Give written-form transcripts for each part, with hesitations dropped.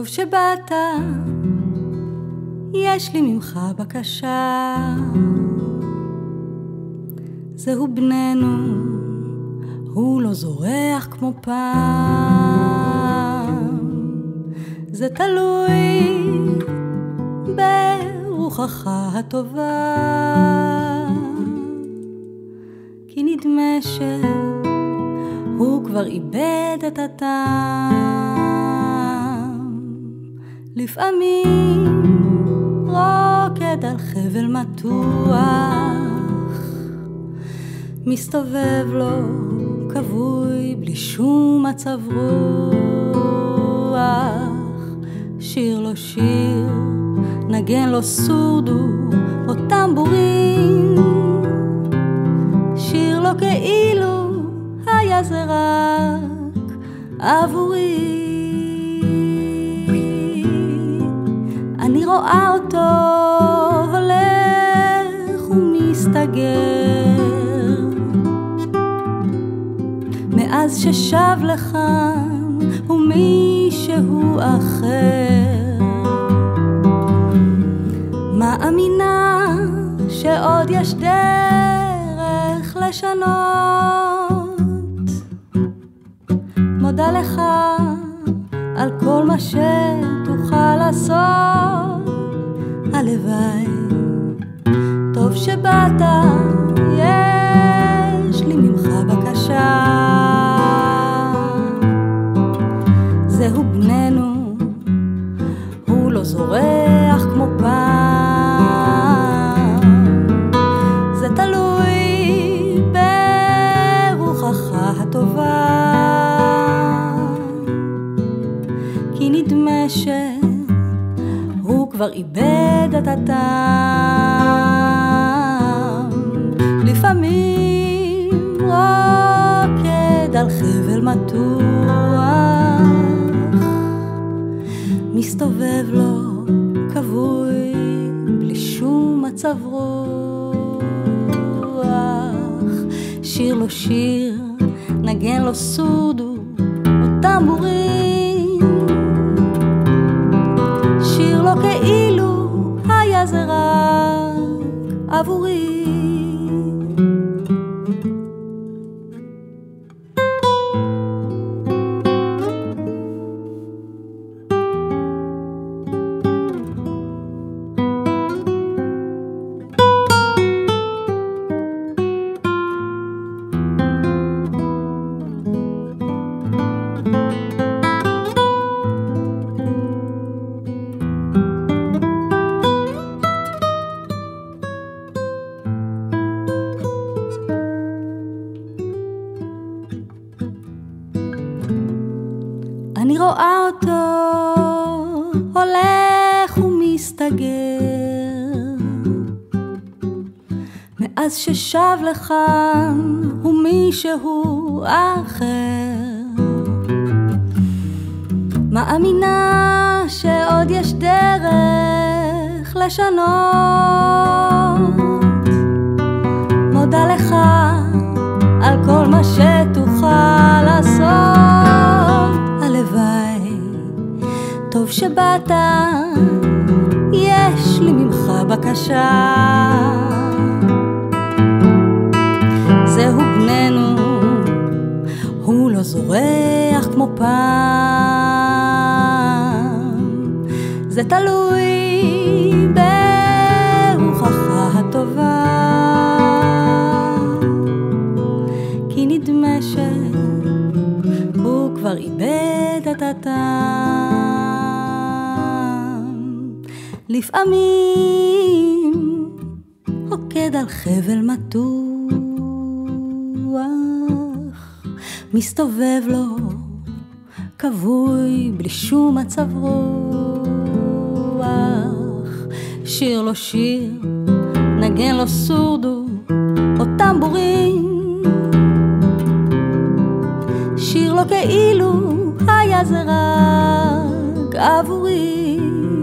טוב שבאת, יש לי ממך בקשה. זהו בננו, הוא לא זורח כמו פעם. זה תלוי ברוחך הטובה, כי נדמה שהוא כבר איבד את הטעם. לפעמים רוקד על חבל מתוח, מסתובב לו כבוי בלי שום מצב רוח. שיר לו שיר, נגן לו סורדו או טמבורים, שיר לו כאילו היה זה רק עבורי. אני רואה אותו הולך ומסתגר, מאז ששב לכאן הוא מישהו אחר. מאמינה שעוד יש דרך לשנות, מודה לך על כל מה שתוכל לעשות. הלוואי, טוב שבאת, יש לי ממך בקשה. זהו בננו, הוא לא זורח כמו פעם. זה תלוי ברוחך הטובה, כי נדמה שהוא כבר איבד את הטעם. לפעמים רוקד על חבל מתוח, מסתובב לו כבוי בלי שום מצב רוח. שיר לו שיר, נגן לו סורדו או טמבורים, שיר לו כאילו היה זה רק עבורי. אני רואה אותו הולך ומסתגר, מאז ששב לכאן הוא מישהו אחר. מאמינה שעוד יש דרך לשנות, מודה לך על כל מה שתוכל לעשות. הלוואי, טוב שבאת, יש לי ממך בקשה. זהו בננו, הוא לא זורח כמו פעם. זה תלוי ברוחך הטובה, כי נדמה שהוא כבר איבד את הטעם. לפעמים רוקד על חבל מתוח, מסתובב לו כבוי בלי שום מצב רוח. שיר לו שיר, נגן לו סורדו או טמבורים, שיר לו כאילו היה זה רק עבורי.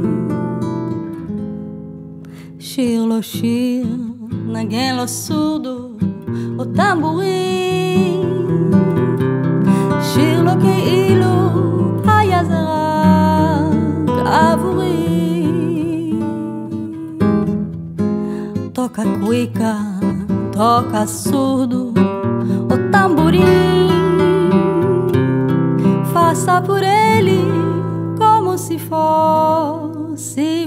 שיר לו שיר, נגן לו סורדו או טמבורים, שיר לו כאילו היה זה רק favori. Toca cuica, toca surdo, o tamborim. Faça por ele como se fosse